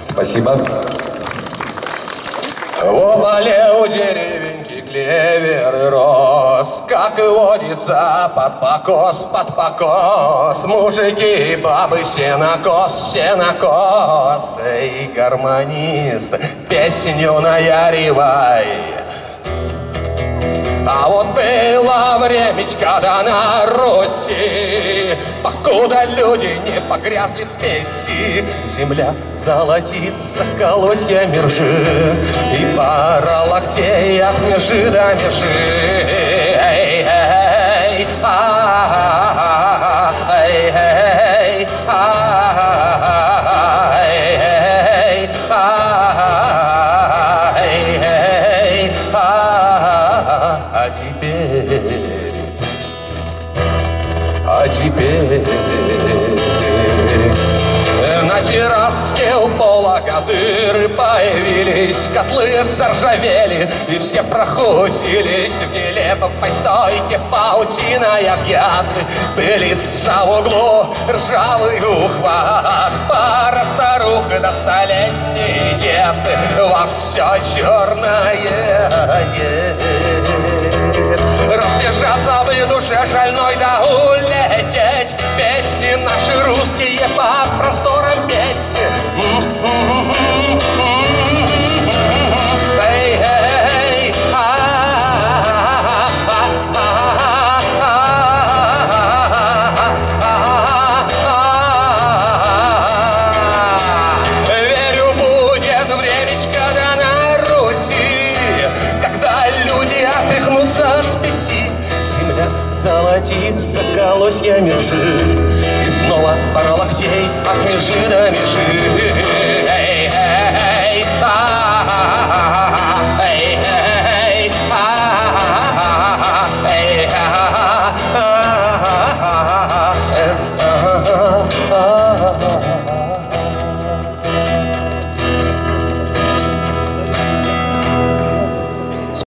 Спасибо. В обале у деревеньки клевер и рос, как и водится под покос, мужики и бабы сенокос, эй, гармонист, песню наяривай. А вот было времечко да на Руси, покуда люди не погрязли в спеси, земля золотится колосьями ржи, и пара локтей от межи до межи. Эй-эй, эй-эй, а теперь на терраске у пола кадыры появились, котлы заржавели, и все прохудились в нелепой стойке паутиной объяты. Пылится в углу ржавый ухват, пара старух до столетней деты, во все черное нет. Разбежаться в душе шальной да улететь, песни наши русские по просторам петь. Эй-эй, верю, будет времечко да на Руси, когда люди отряхнутся от спеси, земля золотится колосьями ржи, и снова пара локтей от межи до межи.